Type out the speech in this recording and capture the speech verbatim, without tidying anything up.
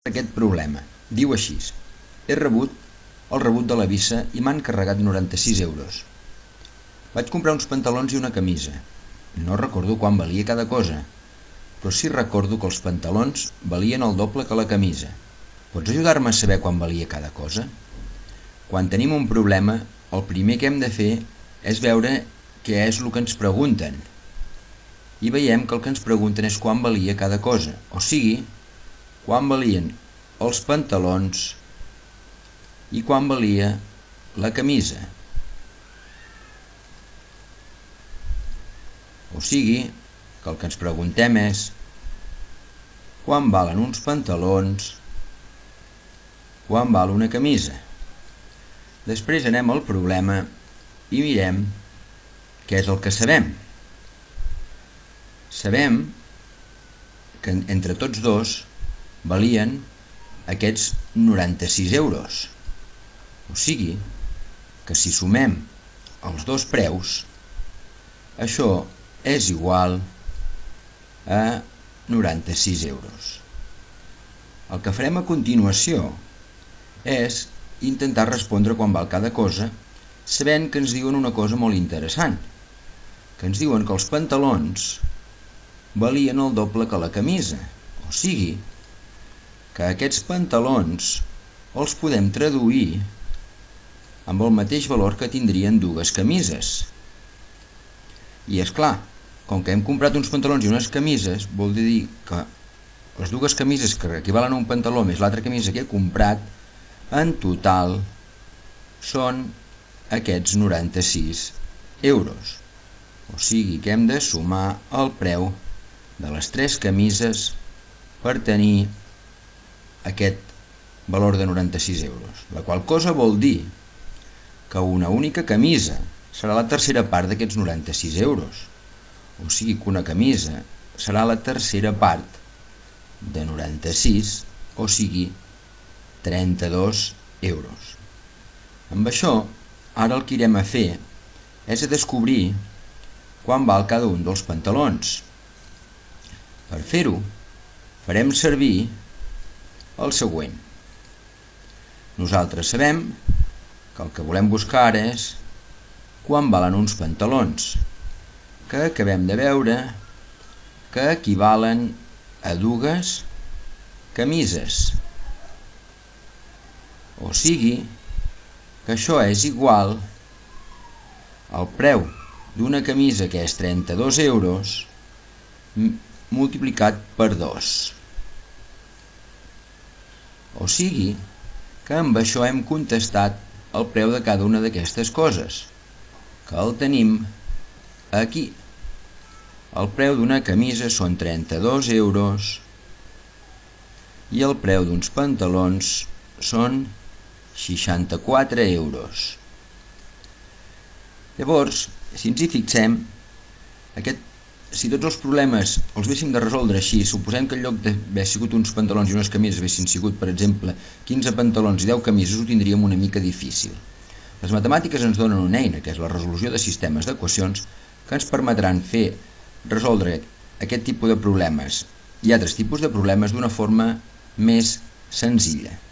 Aquest problema. Diu així: he rebut el rebut de la Visa i m'han carregat noranta-sis euros. Vaig comprar uns pantalons i una camisa. No recordo quan valia cada cosa, però sí recordo que els pantalons valien el doble que la camisa. Pots ajudar-me a saber quan valia cada cosa? Quan tenim un problema, el primer que hem de fer és veure què és el que ens pregunten. I veiem que el que ens pregunten és quan valia cada cosa, o sigui, quan valien els pantalons i quan valia la camisa. O sigui, que el que ens preguntem és quan valen uns pantalons, quan val una camisa. Després anem al problema i mirem què és el que sabem. Sabem que entre tots dos valien aquests noranta-sis euros. O sigui, que si sumem els dos preus, això és igual a noranta-sis euros. El que farem a continuació és intentar respondre quan val cada cosa, sabent que ens diuen una cosa molt interessant, que ens diuen que els pantalons valien el doble que la camisa, o sigui, que aquests pantalons els podem traduir amb el mateix valor que tindrien dues camises. I és clar, com que hem comprat uns pantalons i unes camises, vol dir que les dues camises que equivalen a un pantaló més l'altra camisa que he comprat, en total són aquests noranta-sis euros. O sigui que hem de sumar el preu de les tres camises per tenir aquest valor de noranta-sis euros. La qual cosa vol dir que una única camisa serà la tercera part d'aquests noranta-sis euros. O sigui que una camisa serà la tercera part de noranta-sis, o sigui trenta-dos euros. Amb això, ara el que irem a fer és a descobrir quan val cada un dels pantalons. Per fer-ho, farem servir el següent. Nosaltres sabem que el que volem buscar és quan valen uns pantalons, que acabem de veure que equivalen a dues camises. O sigui que això és igual al preu d'una camisa, que és trenta-dos euros, multiplicat per dos. O sigui que amb això hem contestat el preu de cada una d'aquestes coses, que el tenim aquí. El preu d'una camisa són trenta-dos euros i el preu d'uns pantalons són seixanta-quatre euros. Llavors, si ens hi fixem, aquest, si tots els problemes els haguéssim de resoldre així, suposem que en lloc d'haver sigut uns pantalons i unes camises haguessin sigut, per exemple, quinze pantalons i deu camises, ho tindríem una mica difícil. Les matemàtiques ens donen una eina, que és la resolució de sistemes d'equacions, que ens permetran fer resoldre aquest tipus de problemes i altres tipus de problemes d'una forma més senzilla.